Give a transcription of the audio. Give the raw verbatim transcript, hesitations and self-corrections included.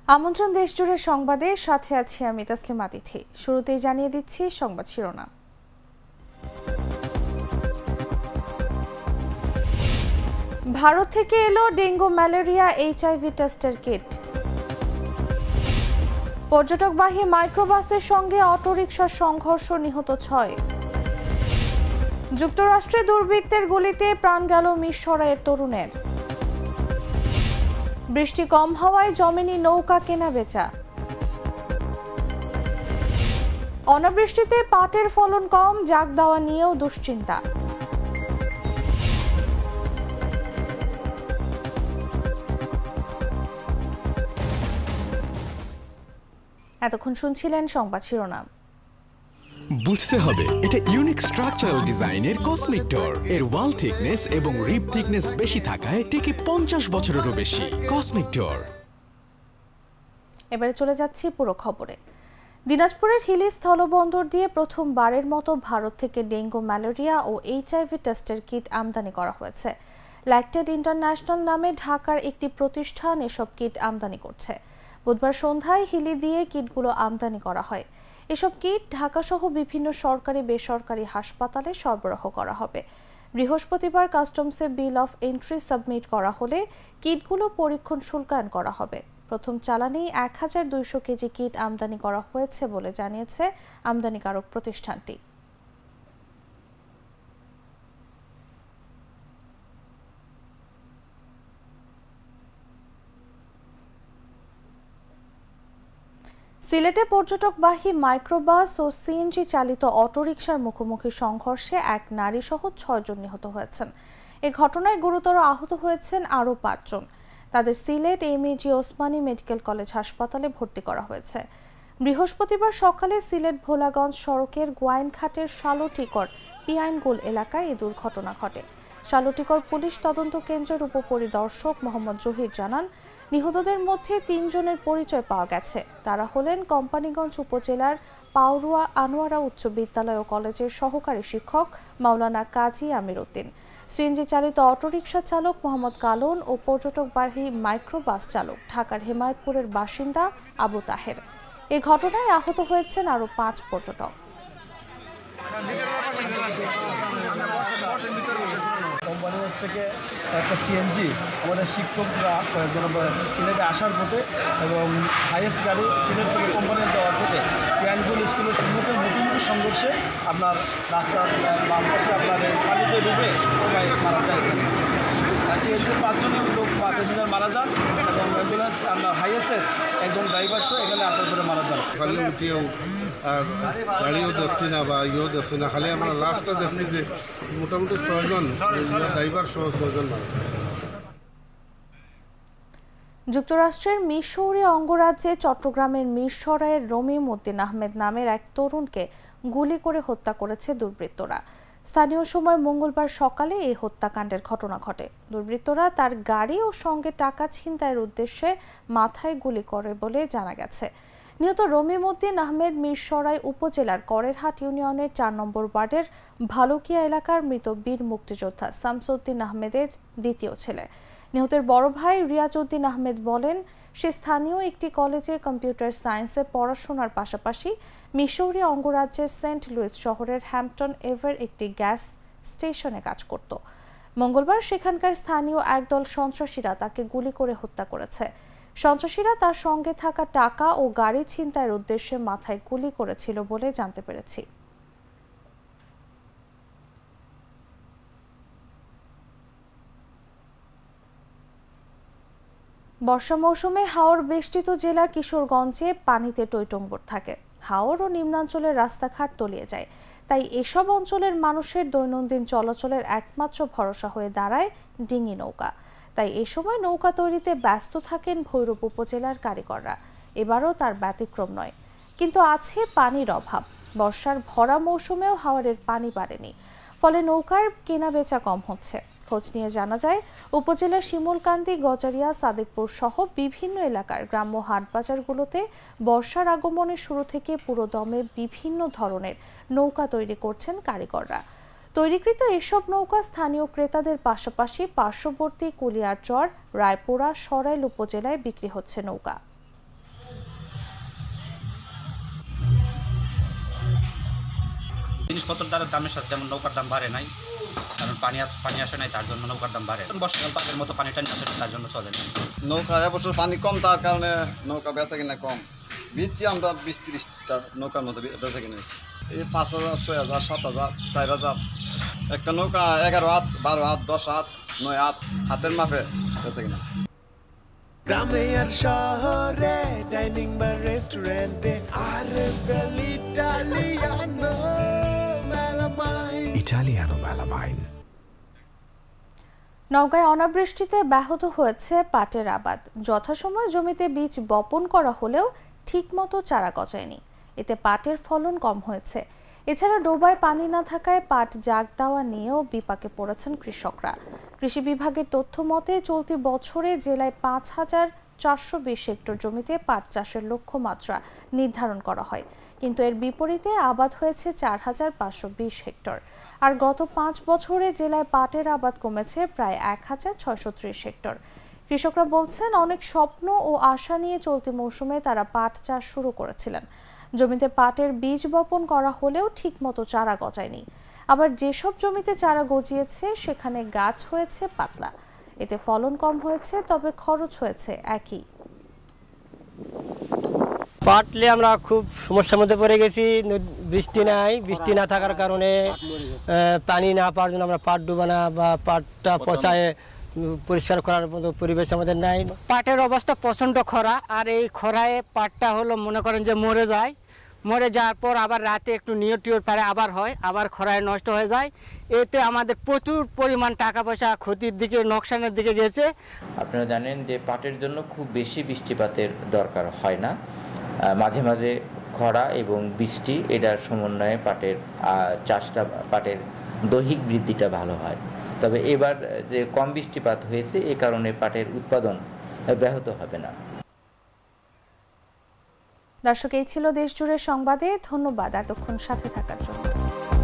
আমন্ত্রণ দেশজুড়ে সংবাদে সাথে আছি আমি তাসলিমা আতিথি। শুরুতেই জানিয়ে দিচ্ছি সংবাদ শিরোনাম। ভারত থেকে এলো ডেঙ্গু ম্যালেরিয়া এইচআইভি টেস্টের কিট। পর্যটকবাহী মাইক্রোবাসের সঙ্গে অটোরিকশার সংঘর্ষ, নিহত ছয়। যুক্তরাষ্ট্রে দুর্বৃত্তের গুলিতে প্রাণ গেল মিরসরাইয়ের তরুণের। বৃষ্টি কম হওয়ায় জমিনি নৌকা কেনা বেচা। অনাবৃষ্টিতে পাটের ফলন কম, জাগ দেওয়া নিয়েও দুশ্চিন্তা। এতক্ষণ শুনছিলেন সংবাদ শিরোনাম। বুঝতে হবে এটা ইউনিক স্ট্রাকচারাল ডিজাইনের কসমিক ডোর। এর ওয়াল থিকনেস এবং রিব থিকনেস বেশি থাকায় টিকে পঞ্চাশ বছরেরও বেশি। Cosmic door. এবারে চলে যাচ্ছি পুরো খবরে। দিনাজপুরের হিলি স্থলবন্দর দিয়ে প্রথমবারের মতো ভারত থেকে ডেঙ্গু ম্যালেরিয়া ও এইচআইভি টেস্টের কিট আমদানি করা হয়েছে। ল্যাকটেড ইন্টারন্যাশনাল নামে ঢাকার একটি প্রতিষ্ঠান এসব কিট আমদানি করছে। বুধবার সন্ধ্যায় হিলি দিয়ে কিটগুলো আমদানি করা হয়। এসব কিট ঢাকাসহ বিভিন্ন সরকারি বেসরকারি হাসপাতালে সরবরাহ করা হবে। বৃহস্পতিবার কাস্টমসে বিল অফ এন্ট্রি সাবমিট করা হলে কিটগুলো পরীক্ষণ শুল্কায়ন করা হবে। প্রথম চালানে এক হাজার দুইশো কেজি কিট আমদানি করা হয়েছে বলে জানিয়েছে আমদানিকারক প্রতিষ্ঠানটি। সিলেটে পর্যটকবাহী মাইক্রোবাস ও সিএনজি চালিত অটোরিকশার মুখোমুখি সংঘর্ষে এক নারী সহ ছয়জন নিহত হয়েছেন। এ ঘটনায় গুরুতর আহত হয়েছেন আরও পাঁচজন। তাদের Sylhet M A G Osmani medical college হাসপাতালে ভর্তি করা হয়েছে। বৃহস্পতিবার সকালে সিলেট ভোলাগঞ্জ সড়কের গোয়াইনঘাটের শালটিকর পিয়াইনগোল এলাকায় এ দুর্ঘটনা ঘটে। শালটিকর পুলিশ তদন্ত কেন্দ্রের উপপরিদর্শক মোহাম্মদ জহির জানান, নিহতদের মধ্যে তিনজনের পরিচয় পাওয়া গেছে। তারা হলেন কোম্পানীগঞ্জ উপজেলার পাউরুয়া আনোয়ারা উচ্চ বিদ্যালয় ও কলেজের সহকারী শিক্ষক মাওলানা কাজী আমির উদ্দিন, সিএনজি চালিত অটোরিকশা চালক মোহাম্মদ কালন ও পর্যটকবাহী মাইক্রোবাস চালক ঢাকার হেমায়তপুরের বাসিন্দা আবু তাহের। এ ঘটনায় আহত হয়েছেন আরও পাঁচ পর্যটক। কোম্পানিগঞ্জ থেকে একটা সিএনজি আমাদের শিক্ষকরা সিলেটে আসার পথে এবং হাইয়েস্ট গাড়ি সিলেট থেকে কোম্পানিগঞ্জ যাওয়ার পথে পিয়াইনগোল স্কুলের সম্মুখে মুখোমুখি সংঘর্ষে আপনার রাস্তার বাম পাশে আপনার পানিতে ডুবে সবাই মারা যায়। সিএনজির পাঁচজনের লোক প্যাসেঞ্জার মারা যান এবং অ্যাম্বুলেন্স আপনার হাইয়েস্টের একজন ড্রাইভার সহ এখানে আসার পরে মারা যান। খালি উঠিয়েও আর গাড়িও দেখছি না বা ইয়েও দেখছি না, খালি আমরা লাস্টটা দেখছি যে মোটামুটি ছয়জন ড্রাইভার সহ ছয়জন মারা যায়। যুক্তরাষ্ট্রের মিসৌরি অঙ্গরাজ্যে চট্টগ্রামের মিরসরাইয়ের রমিম উদ্দিন আহমেদ নামের এক তরুণকে গুলি করে হত্যা করেছে দুর্বৃত্তরা। স্থানীয় সময় মঙ্গলবার সকালে এই হত্যাকাণ্ডের ঘটনা ঘটে। দুর্বৃত্তরা তার গাড়ি ও সঙ্গে টাকা ছিনতাইয়ের উদ্দেশ্যে মাথায় গুলি করে বলে জানা গেছে। নিহত রমিম উদ্দিন আহমেদ মিরসরাই উপজেলার করেরহাট ইউনিয়নের চার নম্বর ওয়ার্ডের ভালুকিয়া এলাকার মৃত বীর মুক্তিযোদ্ধা শামসুদ্দিন আহমেদের দ্বিতীয় ছেলে। নিহতের বড় ভাই রিয়াজউদ্দিন আহমেদ বলেন, সে স্থানীয় একটি কলেজে কম্পিউটার সায়েন্সে পড়াশোনার পাশাপাশি মিসৌরি অঙ্গরাজ্যের সেন্ট লুইস শহরের হ্যাম্পটন এভার একটি গ্যাস স্টেশনে কাজ করত। মঙ্গলবার সেখানকার স্থানীয় একদল সন্ত্রাসীরা তাকে গুলি করে হত্যা করেছে। সন্ত্রাসীরা তার সঙ্গে থাকা টাকা ও গাড়ি ছিনতাইয়ের উদ্দেশ্যে মাথায় গুলি করেছিল বলে জানতে পেরেছি। বর্ষা মৌসুমে হাওর বেষ্টিত জেলা কিশোরগঞ্জে পানিতে টইটম্বর থাকে। হাওর ও নিম্নাঞ্চলের রাস্তাঘাট তলিয়ে যায়। তাই এসব অঞ্চলের মানুষের দৈনন্দিন চলাচলের একমাত্র ভরসা হয়ে দাঁড়ায় ডিঙি নৌকা। তাই এ সময় নৌকা তৈরিতে ব্যস্ত থাকেন ভৈরব উপজেলার কারিগররা। এবারও তার ব্যতিক্রম নয়। কিন্তু আছে পানির অভাব। বর্ষার ভরা মৌসুমেও হাওরের পানি বাড়েনি, ফলে নৌকার কেনা বেচা কম হচ্ছে। খোঁজ নিয়ে জানা যায়, উপজেলার শিমুলকান্দি, গজারিয়া, সাদেকপুর সহ বিভিন্ন এলাকার গ্রাম্য হাটবাজারগুলোতে বর্ষার আগমনের শুরু থেকে পুরোদমে বিভিন্ন ধরনের নৌকা তৈরি করছেন কারিগররা। তৈরিকৃত এসব নৌকা স্থানীয় ক্রেতাদের পাশাপাশি পার্শ্ববর্তী কুলিয়ারচর, রায়পুরা, সরাইল উপজেলায় বিক্রি হচ্ছে নৌকা। জিনিসপত্রের দ্বারা দামের সাথে যেমন নৌকার দাম বাড়ে নাই, কারণ পানি পানি আসে নাই, তার জন্য নৌকার দাম বাড়ে। বর্ষাকাল পাকের মতো পানি টানি আসে তার জন্য চলে না। নৌকা এবছর পানি কম, তার কারণে নৌকা বেচা কিনা কম। বিচি আমরা বিশ ত্রিশটা নৌকার মতো বেচা কিনা এই পাঁচ হাজার ছয় হাজার সাত হাজার চার হাজার একটা নৌকা এগারো হাত বারো হাত দশ হাত নয় হাত হাতের মাপে বেচা কিনা। গ্রামে আর শহরে ডাইনিং বা রেস্টুরেন্টে আর ইটালিয়ানো মেলামাইন ইটালিয়ানো মেলামাইন। নওগাঁয় অনাবৃষ্টিতে ব্যাহত হয়েছে পাটের আবাদ। যথাসময়ে জমিতে বীজ বপন করা হলেও ঠিকমতো চারা গজায়নি, এতে পাটের ফলন কম হয়েছে। এছাড়া ডোবায় পানি না থাকায় পাট জাগ দেওয়া নিয়েও বিপাকে পড়েছেন কৃষকরা। কৃষি বিভাগের তথ্য মতে চলতি বছরে জেলায় পাঁচ হাজার চারশো বিশ হেক্টর জমিতে পাট চাষের লক্ষ্যমাত্রা নির্ধারণ করা হয়, কিন্তু এর বিপরীতে আবাদ হয়েছে চার হাজার পাঁচশো বিশ হেক্টর। আর গত পাঁচ বছরে জেলায় পাটের আবাদ কমেছে প্রায় এক হাজার ছয়শো ত্রিশ হেক্টর। কৃষকরা বলছেন অনেক স্বপ্ন ও আশা নিয়ে চলতি মৌসুমে তারা পাট চাষ শুরু করেছিলেন। জমিতে পাটের বীজ বপন করা হলেও ঠিকমতো চারা গজায়নি। আবার যেসব জমিতে চারা গজিয়েছে সেখানে গাছ হয়েছে পাতলা, এতে ফলন কম হয়েছে, তবে খরচ হয়েছে একই। পাটলে আমরা খুব সমস্যার মধ্যে পড়ে গেছি। বৃষ্টি নাই, বৃষ্টি না থাকার কারণে পানি না পাওয়ার জন্য আমরা পাট ডুবানা বা পাটটা পচায় পরিষ্কার করার মতো পরিবেশ আমাদের নাই। পাটের অবস্থা প্রচণ্ড খরা, আর এই খরায় পাটটা হলো মনে করেন যে মরে যায়। মরে যাওয়ার পর আবার রাতে একটু নিয়র টিয়র পারে আবার হয়, আবার খরায় নষ্ট হয়ে যায়। এতে আমাদের প্রচুর পরিমাণ টাকা পয়সা ক্ষতির দিকে, নোকসানের দিকে গেছে। আপনারা জানেন যে পাটের জন্য খুব বেশি বৃষ্টিপাতের দরকার হয় না, মাঝে মাঝে খরা এবং বৃষ্টি এটার সমন্বয়ে পাটের চাষটা, পাটের দৈহিক বৃদ্ধিটা ভালো হয়। তবে এবার যে কম বৃষ্টিপাত হয়েছে এ কারণে পাটের উৎপাদন ব্যাহত হবে না। দর্শক, এই ছিল দেশ জুড়ে সংবাদে। ধন্যবাদ এতক্ষণ সাথে থাকার জন্য।